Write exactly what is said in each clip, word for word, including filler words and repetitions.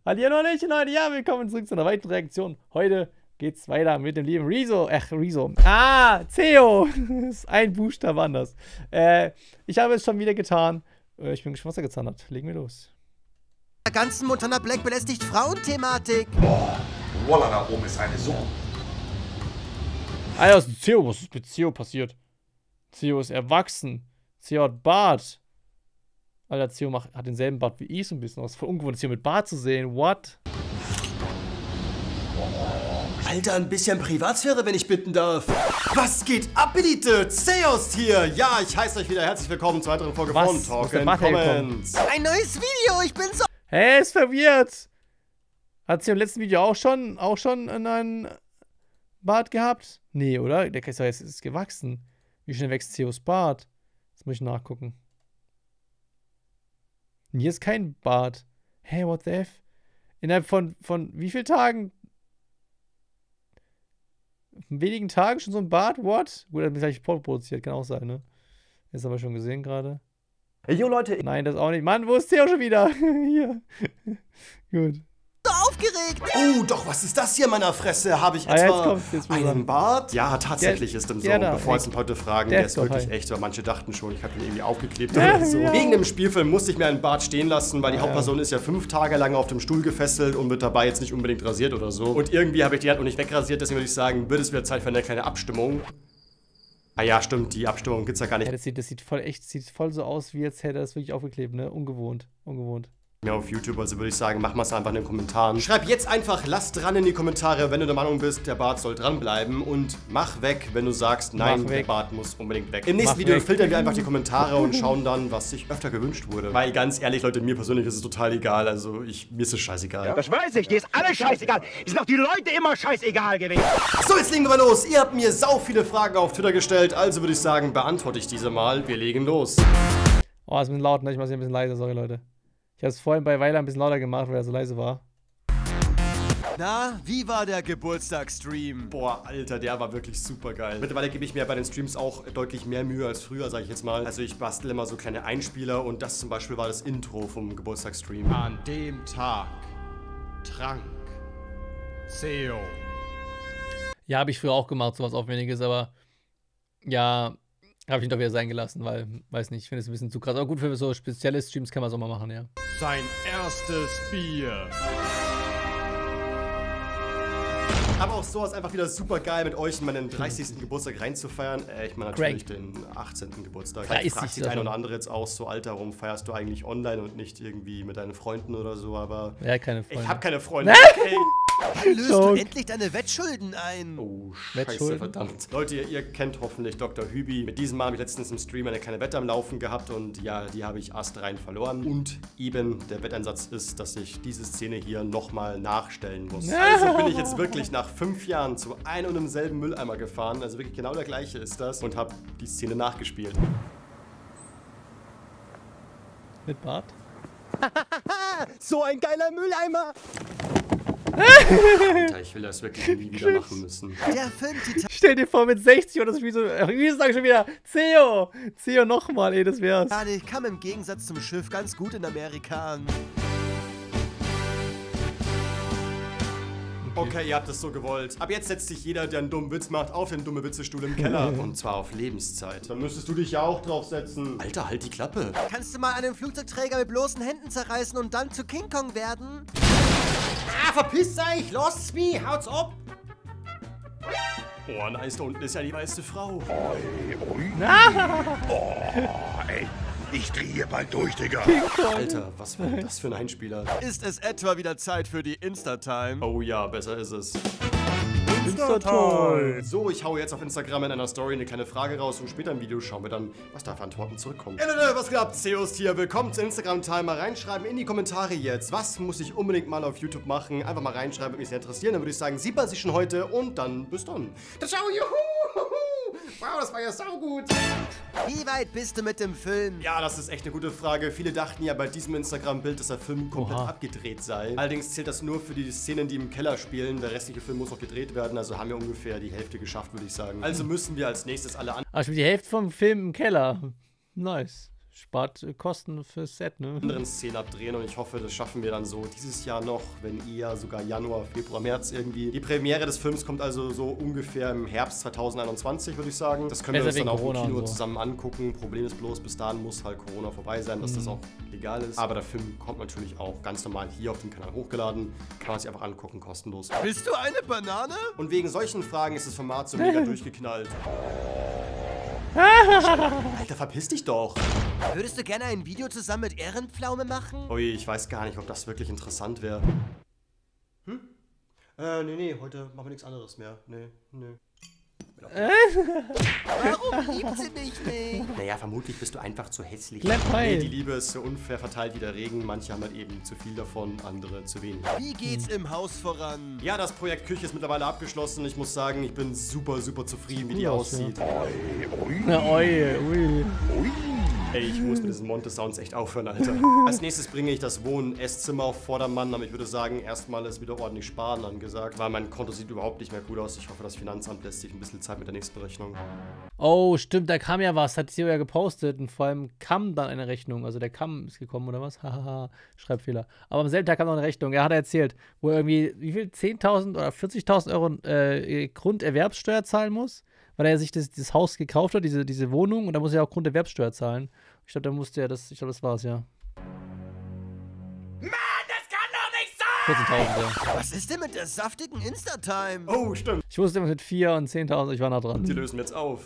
Hallihallo, Leute, ja, willkommen zurück zu einer weiteren Reaktion. Heute geht's weiter mit dem lieben Rezo. Ach, Rezo. Ah, Theo. Das ist ein Buchstabe anders. Äh, ich habe es schon wieder getan. Äh, ich bin gespannt, was er getan hat. Legen wir los. Der ganzen Montana Black belästigt Frauenthematik. Boah, Walla da oben ist eine Suppe. Alter, das ist Theo. Was ist mit Theo passiert? Theo ist erwachsen. Theo hat Bart. Alter, Theo macht, hat denselben Bart wie ich so ein bisschen. Das ist voll ungewohnt, Theo mit Bart zu sehen. What? Alter, ein bisschen Privatsphäre, wenn ich bitten darf. Was geht ab, Elite? Zeus hier. Ja, ich heiße euch wieder herzlich willkommen zur weiteren Folge Was? von Talk der and Comments. Ein neues Video, ich bin so... Hä, hey, ist verwirrt. Hat sie im letzten Video auch schon, auch schon einen Bart gehabt? Nee, oder? Der ist, ist, ist gewachsen. Wie schnell wächst Theos Bart? Das muss ich nachgucken. Und hier ist kein Bart. Hey, what the F? Innerhalb von, von wie vielen Tagen? In wenigen Tagen schon so ein Bart? What? Gut, er hat mich gleich produziert, kann auch sein, ne? Ist aber schon gesehen gerade. Hey, yo, Leute. Nein, das auch nicht. Mann, wo ist Theo schon wieder? Hier. Gut. So aufgeregt. Oh, doch, was ist das hier in meiner Fresse? Habe ich Ah, etwa jetzt kommt's, jetzt einen wieder. Bart? Ja, tatsächlich Der- ist dem so. der da, Bevor ey. jetzt ein paar Leute fragen, Der der ist ist doch wirklich halt. echt. Weil manche dachten schon, ich habe ihn irgendwie aufgeklebt Ja, oder so. ja. Wegen dem Spielfilm musste ich mir einen Bart stehen lassen, weil die Ja. Hauptperson ist ja fünf Tage lang auf dem Stuhl gefesselt und wird dabei jetzt nicht unbedingt rasiert oder so. Und irgendwie habe ich die halt noch nicht wegrasiert, deswegen würde ich sagen, wird es wieder Zeit für eine kleine Abstimmung. Ah ja, stimmt, die Abstimmung gibt's ja gar nicht Ja, das sieht, das sieht voll echt, sieht voll so aus, wie als hätte er das wirklich aufgeklebt, ne? Ungewohnt. Ungewohnt. mehr auf YouTube, also würde ich sagen, mach mal es einfach in den Kommentaren. Schreib jetzt einfach, lass dran in die Kommentare, wenn du der Meinung bist, der Bart soll dranbleiben und mach weg, wenn du sagst, nein, Mach der weg. Bart muss unbedingt weg. Im nächsten Mach Video weg. filtern wir einfach die Kommentare und schauen dann, was sich öfter gewünscht wurde. Weil ganz ehrlich, Leute, mir persönlich ist es total egal, also ich, mir ist es scheißegal. Das weiß ich, dir ist alles scheißegal. Ist doch die Leute immer scheißegal gewesen. So, jetzt legen wir mal los. Ihr habt mir sau viele Fragen auf Twitter gestellt, also würde ich sagen, beantworte ich diese mal. Wir legen los. Oh, ist ein bisschen laut, ne? Ich mach's hier ein bisschen leiser, sorry, Leute. Ich habe es vorhin bei Weiler ein bisschen lauter gemacht, weil er so leise war. Na, wie war der Geburtstagsstream? Boah, Alter, der war wirklich super geil. Mittlerweile gebe ich mir bei den Streams auch deutlich mehr Mühe als früher, sage ich jetzt mal. Also ich bastel immer so kleine Einspieler und das zum Beispiel war das Intro vom Geburtstagsstream. An dem Tag trank Theo. Ja, habe ich früher auch gemacht, sowas Aufwendiges, aber ja, habe ich ihn doch wieder sein gelassen, weil, weiß nicht, ich finde es ein bisschen zu krass. Aber gut, für so spezielle Streams kann man es auch mal machen, ja. Sein erstes Bier. Aber auch sowas einfach wieder super geil, mit euch in meinen dreißigsten Geburtstag reinzufeiern. Äh, ich meine natürlich Craig. den achtzehnten Geburtstag. dreißig Vielleicht fragt sich der ist eine das oder andere jetzt auch so, Alter, warum feierst du eigentlich online und nicht irgendwie mit deinen Freunden oder so, aber Ja, keine Freunde. ich habe keine Freunde, okay? Löst du Joke. endlich deine Wettschulden ein? Oh, scheiße, Wettschulden? verdammt. Leute, ihr, ihr kennt hoffentlich Doktor Hübi. Mit diesem Mal habe ich letztens im Stream eine kleine Wette am Laufen gehabt und ja, die habe ich astrein verloren. Und eben der Wetteinsatz ist, dass ich diese Szene hier nochmal nachstellen muss. Also bin ich jetzt wirklich nach fünf Jahren zu einem und demselben Mülleimer gefahren, also wirklich genau der gleiche ist das, und habe die Szene nachgespielt. Mit Bart? So ein geiler Mülleimer! Alter, ich will das wirklich nie wieder machen müssen. Der Filmtitan Stell dir vor, mit sechzig oder das Spiel so. Wie sagen schon wieder? Theo! Theo nochmal, ey, das wär's. kam im Gegensatz zum Schiff ganz gut in Amerika an. Okay, ihr habt es so gewollt. Ab jetzt setzt sich jeder, der einen dummen Witz macht, auf den dumme Witzestuhl im Keller. Und zwar auf Lebenszeit. Dann müsstest du dich ja auch draufsetzen. Alter, halt die Klappe. Kannst du mal einen Flugzeugträger mit bloßen Händen zerreißen und dann zu King Kong werden? Ah, verpisst euch! Los, me! Haut's ab! Oh, nice, da unten ist ja die weiße Frau. Ey, ich drehe hier bald durch, Digga. Alter, was war das für ein Einspieler? Ist es etwa wieder Zeit für die Insta-Time? Oh ja, besser ist es. Ist so toll. So, ich hau jetzt auf Instagram in einer Story eine kleine Frage raus und später im Video schauen wir dann, was da für Antworten zurückkommen. Hey Leute, was geht ab? Zeus hier. Willkommen zu Instagram-Time. Mal reinschreiben in die Kommentare jetzt. Was muss ich unbedingt mal auf YouTube machen? Einfach mal reinschreiben, würde mich sehr interessieren. Dann würde ich sagen, sieht man sich schon heute und dann bis dann. Ciao, juhu! Wow, das war ja saugut. Wie weit bist du mit dem Film? Ja, das ist echt eine gute Frage. Viele dachten ja bei diesem Instagram-Bild, dass der Film komplett Oha. abgedreht sei. Allerdings zählt das nur für die Szenen, die im Keller spielen. Der restliche Film muss noch gedreht werden, also haben wir ungefähr die Hälfte geschafft, würde ich sagen. Also müssen wir als nächstes alle an... Ah, schon die Hälfte vom Film im Keller. Nice. spart äh, Kosten fürs Set, ne? anderen Szenen abdrehen und ich hoffe, das schaffen wir dann so dieses Jahr noch, wenn eher sogar Januar, Februar, März irgendwie. Die Premiere des Films kommt also so ungefähr im Herbst zweitausendeinundzwanzig, würde ich sagen. Das können wir uns dann auch im Kino zusammen angucken. Problem ist bloß, bis dahin muss halt Corona vorbei sein, dass das auch legal ist. Aber der Film kommt natürlich auch ganz normal hier auf dem Kanal hochgeladen. Kann man sich einfach angucken, kostenlos. Bist du eine Banane? Und wegen solchen Fragen ist das Format so mega durchgeknallt. Alter, verpiss dich doch. Würdest du gerne ein Video zusammen mit Ehrenpflaume machen? Ui, ich weiß gar nicht, ob das wirklich interessant wäre. Hm? Äh, nee, nee, heute machen wir nichts anderes mehr. Nee, nee. Warum liebt sie mich nicht? Naja, vermutlich bist du einfach zu hässlich. Klepphai. Nee, die Liebe ist so unfair verteilt wie der Regen. Manche haben halt eben zu viel davon, andere zu wenig. Wie geht's im Haus voran? Ja, das Projekt Küche ist mittlerweile abgeschlossen. Ich muss sagen, ich bin super, super zufrieden, wie die aus, aussieht. Na, oi, ui. Ey, ich muss mit diesen Monte-Sounds echt aufhören, Alter. Als nächstes bringe ich das Wohn-Esszimmer auf Vordermann, aber ich würde sagen, erstmal ist wieder ordentlich Sparen angesagt, weil mein Konto sieht überhaupt nicht mehr gut aus. Ich hoffe, das Finanzamt lässt sich ein bisschen Zeit mit der nächsten Rechnung. Oh, stimmt, da kam ja was, hat Theo ja gepostet und vor allem kam dann eine Rechnung, also der Kam ist gekommen oder was? Hahaha, Schreibfehler. Aber am selben Tag kam noch eine Rechnung, er hat erzählt, wo er irgendwie, wie viel, zehntausend oder vierzigtausend Euro äh, Grunderwerbssteuer zahlen muss, weil er sich das, dieses Haus gekauft hat, diese, diese Wohnung, und da muss er auch Grunderwerbssteuer zahlen. Ich glaube, da musste er das, ich glaube, das war's, ja. Mann, das kann doch nicht sein! vierzehntausend, ja. Was ist denn mit der saftigen Insta-Time? Oh, stimmt. Ich wusste immer mit vier und zehntausend, ich war nah dran. Die lösen wir jetzt auf.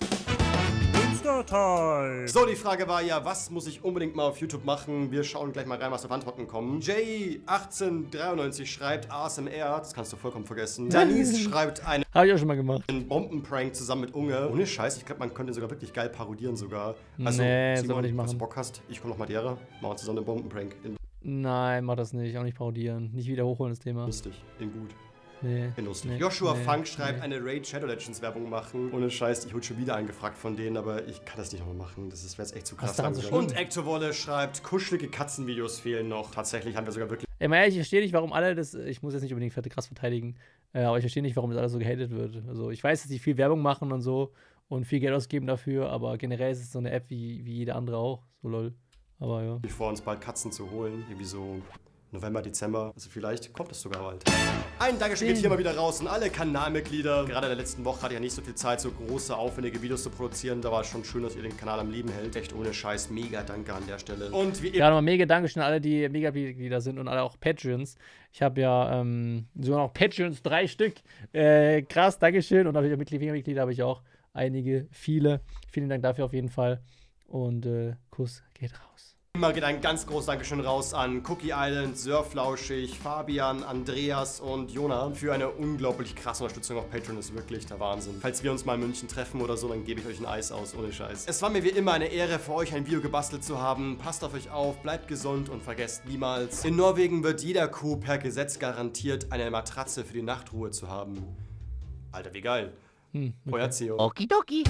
So, die Frage war ja, was muss ich unbedingt mal auf YouTube machen? Wir schauen gleich mal rein, was auf Antworten kommen. Jay achtzehnhundertdreiundneunzig schreibt A S M R, das kannst du vollkommen vergessen. Denise schreibt einen Habe ich auch schon mal gemacht. Bombenprank zusammen mit Unge. Ohne Scheiß, ich glaube, man könnte sogar wirklich geil parodieren sogar. Also, Nee, soll man Simon, nicht falls du machen. Bock hast, ich komme noch mal derer, machen wir zusammen einen Bombenprank. In Nein, mach das nicht, auch nicht parodieren. Nicht wieder hochholen, das Thema. lustig, in gut. Nee. In lustig. Nee. Joshua Nee. Funk schreibt Nee. eine Raid Shadow Legends Werbung machen. Ohne Scheiß, ich wurde schon wieder angefragt von denen, aber ich kann das nicht nochmal machen. Das wäre jetzt echt zu krass. Was daran so langsam. schlimm? Und Ectowolle schreibt, kuschelige Katzenvideos fehlen noch. Tatsächlich haben wir sogar wirklich Ey, mal ehrlich, ich verstehe nicht, warum alle das, ich muss jetzt nicht unbedingt krass verteidigen, äh, aber ich verstehe nicht, warum das alles so gehatet wird. Also ich weiß, dass die viel Werbung machen und so und viel Geld ausgeben dafür, aber generell ist es so eine App wie, wie jede andere auch, so lol. Aber ja. vor, uns bald Katzen zu holen. Irgendwie so November, Dezember. Also vielleicht kommt es sogar bald. Ein Dankeschön geht hier mal wieder raus an alle Kanalmitglieder. Gerade in der letzten Woche hatte ich ja nicht so viel Zeit, so große, aufwendige Videos zu produzieren. Da war es schon schön, dass ihr den Kanal am Leben hält. Echt ohne Scheiß. Mega Danke an der Stelle. Und wie immer. Ja, nochmal mega Dankeschön an alle, die Mega-Mitglieder sind und alle auch Patreons. Ich habe ja ähm, sogar noch Patreons, drei Stück. Äh, krass, Dankeschön. Und habe ich Mega-Mitglieder habe ich auch einige, viele. Vielen Dank dafür auf jeden Fall. Und äh, Kuss geht raus. Immer geht ein ganz großes Dankeschön raus an Cookie Island, Surflauschig, Fabian, Andreas und Jona für eine unglaublich krasse Unterstützung auf Patreon. Ist wirklich der Wahnsinn. Falls wir uns mal in München treffen oder so, dann gebe ich euch ein Eis aus, ohne Scheiß. Es war mir wie immer eine Ehre, für euch ein Video gebastelt zu haben. Passt auf euch auf, bleibt gesund und vergesst niemals, in Norwegen wird jeder Kuh per Gesetz garantiert, eine Matratze für die Nachtruhe zu haben. Alter, wie geil. Hm, okay. Euer Theo. Okidoki.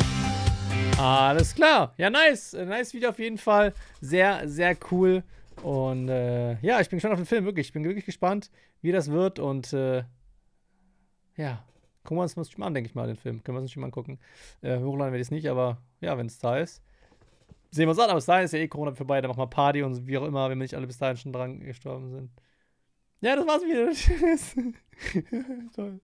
Alles klar. Ja, nice. Äh, Nice Video auf jeden Fall. Sehr, sehr cool. Und äh, ja, ich bin gespannt auf den Film, wirklich. Ich bin wirklich gespannt, wie das wird. Und äh, ja, gucken wir uns das mal an, denke ich mal, den Film. Können wir uns schon mal angucken. Äh, hochladen werde ich es nicht, aber ja, wenn es da ist. Sehen wir uns an, aber bis dahin ist ja eh Corona vorbei. Dann machen wir Party und wie auch immer, wenn wir nicht alle bis dahin schon dran gestorben sind. Ja, das war's wieder. Tschüss. Toll.